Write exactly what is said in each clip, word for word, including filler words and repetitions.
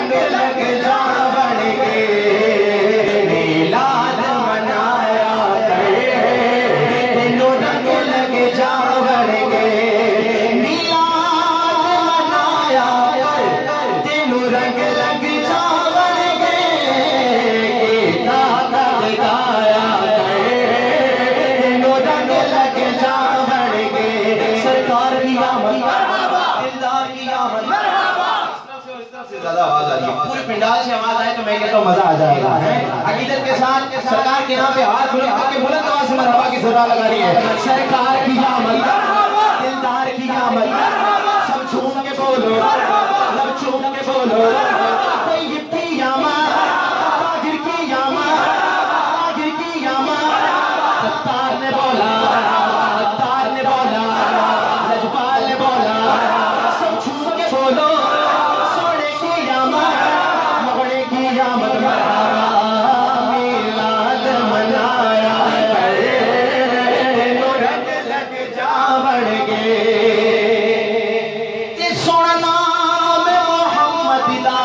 رنگ لگ جا بن کے میلاد منایا کرے تینوں رنگ لگ جا بن کے میلاد منایا کر تینوں رنگ لگ جا بن کے گیتا گایا کرے تینوں رنگ لگ جا بن کے سرکار کی آمد دلدار کی آمد زیادہ آواز آ رہی ہے پورے پنڈال سے آواز آئے تو میں کہتا ہوں مزہ آ جائے گا عقیدت کے ساتھ سرکار کے نام پہ ہاتھ بلند کر کے بلند آواز سے مرحبا کی صدا لگانی ہے سرکار کی آمد دلدار کی آمد سب چھوم کے بولو لب چھوم کے بولو طیب کی آمد تاجر کی آمد تاجر کی آمد ستار نے بولا ستار نے بولا لجپال نے بولا سب چھوم کے بولو سونے کی آمد مغنے کی آمد میلاد منایا کرے تینوں رنگ لگ جا بڑھ گے تے سونا نام محمد دا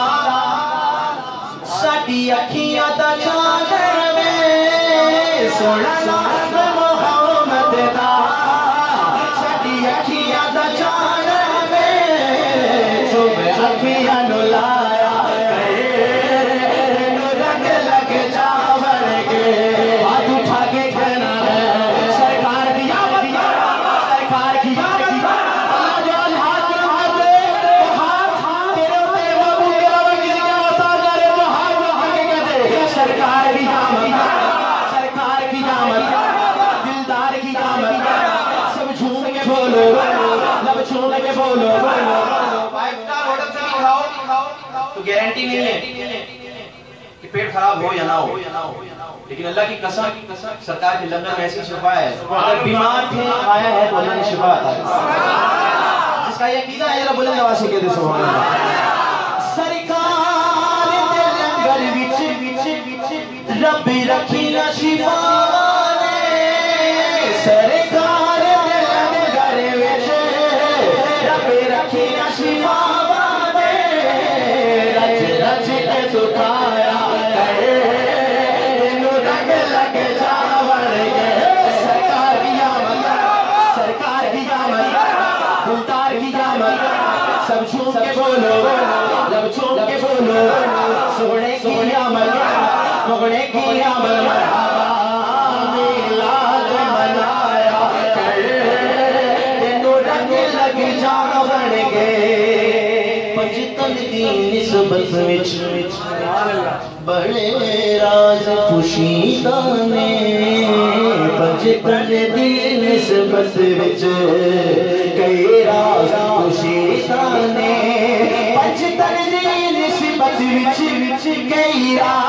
ساڈی اکھیاں دا چادر میں سونا نام محمد دا ساڈی اکھیاں دا چادر میں صبح اکھیاں نو لایا کرے تینوں رنگ لگ جا بن کے ہاتھ اٹھا کے کہنا ہے سرکار کی آمد سرکار کی آمد اللہ جو ہاتھ اٹھا دے وہ ہاتھ تیرے تے بابو تیرا وکیل کیا ہوتا جا رہے وہ ہاتھ اٹھا کے کہتے سرکار کی آمد سرکار کی آمد دلدار کی آمد سب جھوم کے بولو لب چھوم کے بولو فائیو سٹار ہوٹل سے بھی کھاؤ تو گارنٹی نہیں ہے کہ پیٹ خراب ہو یا نہ ہو لیکن اللہ کی قسم سرکار کے لنگر میں ایسی شفا ہے اگر بیمار تھے آیا ہے تو اللہ نے شفا عطا کی جس کا یہ عقیدہ ہے ذرا بلند آواز سے کہتے سبحان اللہ سرکار دے لنگر وچ رب رکھی نہ شفا نے سرکار دے لنگر وچ رب رکھی نہ شفا نے رج رج کے دکھایا کرے تینوں رنگ لگ جا بن گے سرکار کی آمد سرکار کی آمد دلدار کی آمد سب چھوم کے بولو لب چھوم کے بولو سونے کی آمد مغنے کی آمد مرحبا میلاد منایا کرے تینوں رنگ لگ جا بن گے پنجتن دی نسبت وچ بڑے راز پوشیدہ نے پنجتن دی نسبت وچ کئی راز پوشیدہ نے پنجتن دی نسبت وچ کئی راز